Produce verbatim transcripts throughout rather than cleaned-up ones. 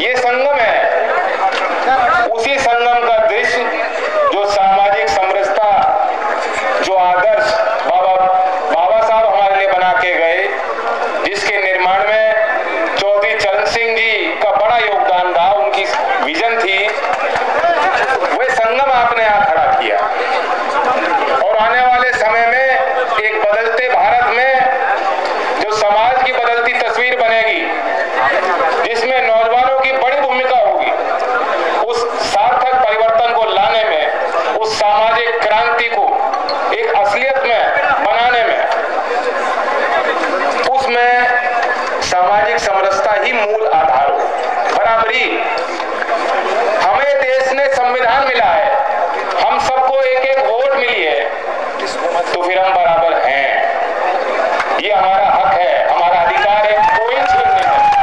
ये संगम है, उसी संगम का दृश्य जो सामाजिक समरसता, जो आदर्श बाबा बाबा साहब हमारे लिए बना के गए, जिसके निर्माण में चौधरी चरण सिंह जी का बड़ा योगदान रहा, उनकी विजन थी, वह संगम आपने यहाँ खड़ा किया। और आने वाले समय में एक बदलते भारत में जो समाज की बदलती तस्वीर बनेगी, जिसमें नौजवानों की बड़ी भूमिका होगी, उस सार्थक परिवर्तन को लाने में, उस सामाजिक क्रांति को एक असलियत में बनाने में, उसमें सामाजिक समरसता ही मूल आधार हो। बराबरी, हमें देश ने संविधान मिला है, हम सबको एक एक वोट मिली है, तो फिर हम बराबर हैं। ये हमारा हक है, हमारा अधिकार है, कोई छीन नहीं सकता।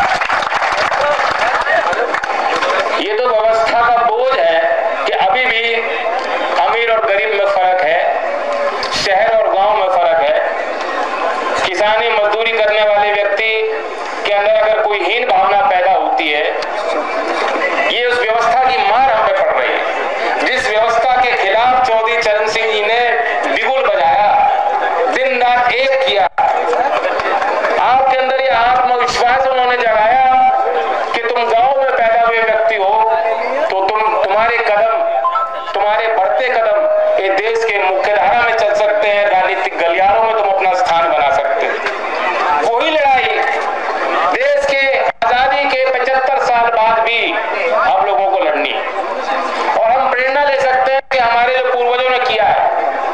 ये तो व्यवस्था का बोझ है कि अभी भी अमीर और गरीब में फर्क है, शहर और गांव में फर्क है। किसानी मजदूरी करने वाले व्यक्ति के अंदर अगर कोई हीन भावना पैदा होती है, ये उस व्यवस्था की मार हम पे पड़ रही है। जिस व्यवस्था के खिलाफ चौधरी चरण सिंह जी ने बिगुल बजाया, दिन रात एक किया, आपके अंदर ये आत्मविश्वास उन्होंने जगाया कि तुम गांव में पैदा हुए व्यक्ति हो, तो तुम तुम्हारे कदम, तुम्हारे बढ़ते कदम ये देश के मुख्यधारा में चल सकते हैं, राजनीतिक गलियारों में तुम अपना स्थान बना सकते हो। वही लड़ाई देश के आजादी के पचहत्तर साल बाद भी हम लोगों को लड़नी, और हम प्रेरणा ले सकते हैं कि हमारे जो पूर्वजों ने किया है।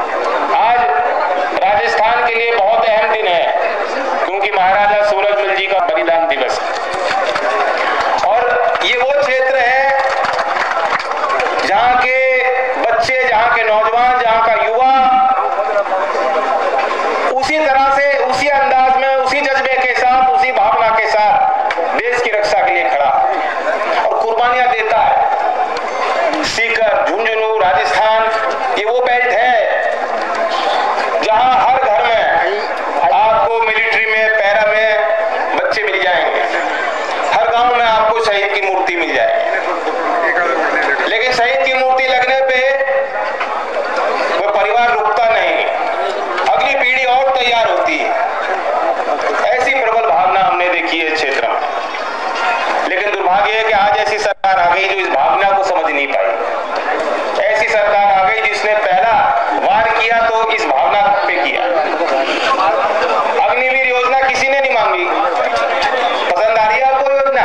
आज राजस्थान के लिए बहुत अहम दिन है, क्योंकि महाराजा सूरजमल जी का बलिदान दिवस, और ये वो क्षेत्र है जहाँ के बच्चे, जहाँ के नौजवान, जहाँ का युवा उसी तरह से, उसी अंदाज में, उसी जज्बे के साथ, उसी भावना के साथ देश की रक्षा के लिए खड़ा और कुर्बानियां देता है। सीकर, झुंझुनू, राजस्थान, ये वो बेल्ट है जहां हर घर में आपको मिलिट्री में, पैरा में बच्चे मिल जाएंगे, हर गांव में आपको शहीद की मूर्ति मिल जाएगी। लेकिन शहीद की मूर्ति लगने पे वो परिवार रुकता नहीं, अगली पीढ़ी और तैयार होती है। ऐसी प्रबल भावना हमने देखी है क्षेत्र में, लेकिन दुर्भाग्य है कि आज ऐसी सरकार आ गई जो इस भावना को समझ नहीं पाई। ऐसी सरकार आ गई जिसने पहला वार किया तो इस भावना पे किया। अग्निवीर योजना किसी ने नहीं मांगी, पसंद आ रही है आपको योजना?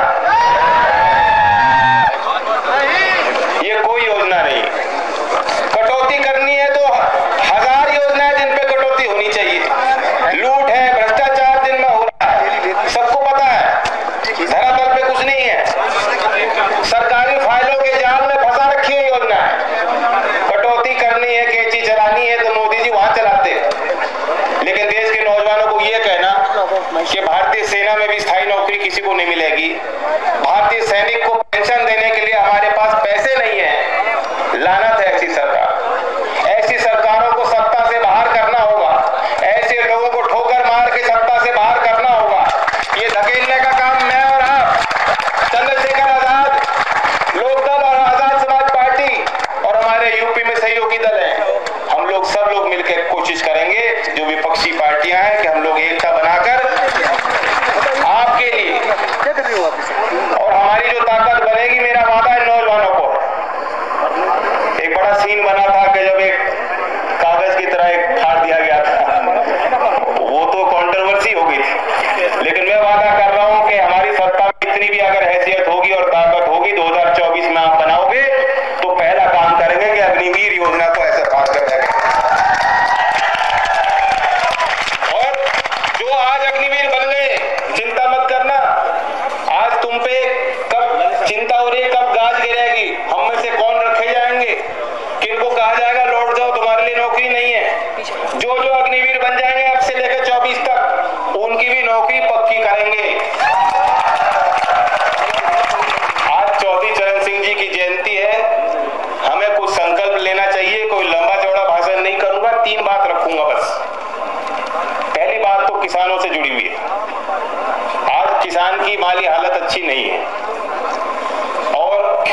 ये कोई योजना नहीं। कटौती करनी है तो हजार योजनाएं जिन पे कटौती होनी चाहिए। लूट है, भ्रष्टाचार दिन में हो रहा है, सबको पता है, धरातल पे कुछ नहीं है। सरकारी फाइलों के जाल में फंसा रखी है योजना है। कटौती करनी है, कैंची चलानी है तो मोदी जी वहां चलाते। लेकिन देश के नौजवानों को यह कहना कि भारतीय सेना में भी स्थायी नौकरी किसी को नहीं मिलेगी, भारतीय सैनिक को पेंशन देने के लिए हमारे पास पैसे नहीं है, लानत है ऐसी सरकार। ऐसी सरकारों को सत्ता से बाहर करना होगा, ऐसे लोगों को ठोकर मार के सत्ता से बाहर करना होगा। ये धकेलने का काम मैं और आप, चंद्रशेखर आजाद, लोकदल और आजाद समाज पार्टी और हमारे यूपी में सहयोगी दल हैं, हम लोग सब लोग मिलकर कोशिश करेंगे, जो विपक्षी पार्टियां हैं, कि हम लोग एकता बनाकर आपके लिए, और हमारी जो ताकत बनेगी, मेरा वादा है नौजवानों को। एक बड़ा सीन बना था कि जब एक कागज की तरह एक फाड़ दिया गया था, वो तो कंट्रोवर्सी हो गई थी, लेकिन मैं वादा कर रहा हूं कि हमारी सत्ता में इतनी भी अगर हैसियत होगी और ताकत होगी, दो हज़ार चौबीस में आप बनाओगे तो पहला काम करेंगे कि अग्निवीर योजना को ऐसे पास कर देंगे। और जो आज अग्निवीर बन गए, चिंता मत करना, आज तुम पे कब चिंता हो रही है, कब गाज गिरेगी, हम में से कौन रखे जाएंगे, किनको कहा जाएगा लौट जाओ, तुम्हारे लिए नौकरी नहीं है। जो जो अग्निवीर बन जाएंगे अब से लेकर चौबीस तक, उनकी भी नौकरी पक्की करेंगे। आज चौधरी चरण सिंह जी की जयंती है, हमें कुछ संकल्प लेना चाहिए। कोई लंबा चौड़ा भाषण नहीं करूंगा, तीन बात रखूंगा बस। पहली बात तो किसानों से जुड़ी हुई है। आज किसान की माली हालत अच्छी नहीं है,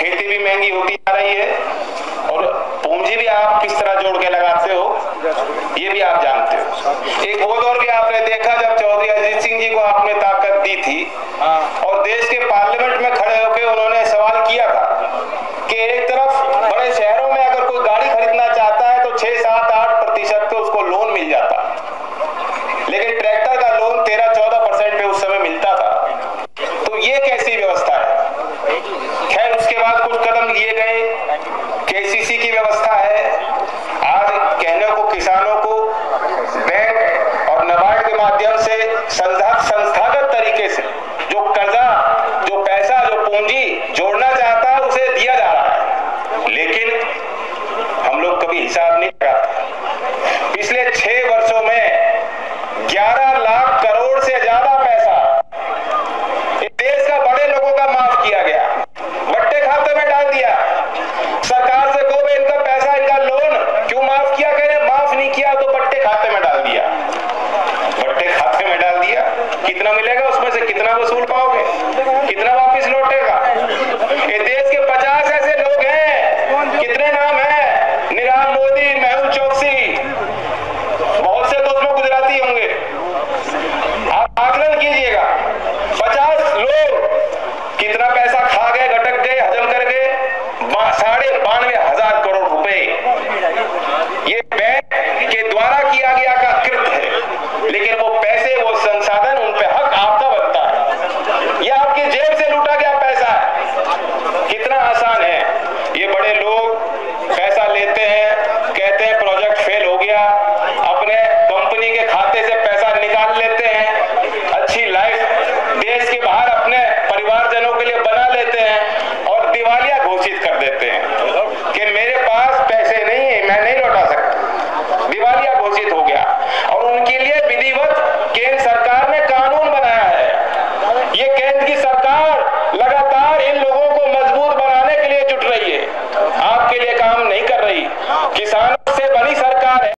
खेती भी महंगी होती जा रही है और पूंजी भी आप किस तरह जोड़ के लगाते हो ये भी आप जानते हो। एक वो दौर भी आपने देखा जब चौधरी अजीत सिंह जी को आपने ताकत दी थी और देश के पार्लियामेंट में खड़े होकर उन्होंने सवाल किया था कि एक तरफ बड़े शहरों में अगर कोई गाड़ी खरीदना चाहता है तो छह सात आठ प्रतिशत पे उसको लोन मिल जाता, लेकिन ट्रैक्टर का लोन तेरह चौदह परसेंट पे उस समय मिलता था। तो ये कैसी व्यवस्था है? खैर उसके बाद कुछ कदम लिए गए, केसीसी की व्यवस्था है। आज कहने को किसानों को बैंक और नाबार्ड के माध्यम से संस्थागत तरीके से जो कर्जा, जो पैसा, जो पूंजी जोड़ना चाहता है उसे दिया जा रहा है, लेकिन हम लोग कभी हिसाब नहीं लगाते। पिछले छह वर्षों में ग्यारह लाख करोड़ से ज्यादा पैसा इस देश का बड़े लोगों का माफ किया गया, बट्टे खाते में डाल दिया। सरकार से कहो इनका पैसा, इनका लोन क्यों माफ किया? कह रहे माफ नहीं किया तो बट्टे खाते में डाल दिया। बट्टे खाते में डाल दिया, कितना मिलेगा उसमें से? कितना वसूल पाओगे? कितना वापिस लौटेगा? ये देश के पचास ऐसे लोग हैं, कितने नाम है? नीरव मोदी, मेहुल चोकसी, बहुत से तो उसमें गुजराती होंगे। आप आकलन कीजिएगा, पचास लोग कितना पैसा खा गए, घटक गए, हजम कर गए? साढ़े बानवे हजार करोड़ रुपए ये बैंक के द्वारा किया गया का कृत्य है, लेकिन वो पैसे, वो संसाधन, उन पे हक आपका बनता है। ये आपकी जेब से लूटा गया पैसा है। कितना आसान है, ये बड़े लोग पैसा लेते हैं, कहते हैं प्रोजेक्ट फेल हो गया, अपने कंपनी के खाते से पैसा निकाल लेते हैं, अच्छी लाइफ देश के बाहर अपने परिवारजनों के लिए बना लेते हैं और दिवालिया घोषित कर देते हैं।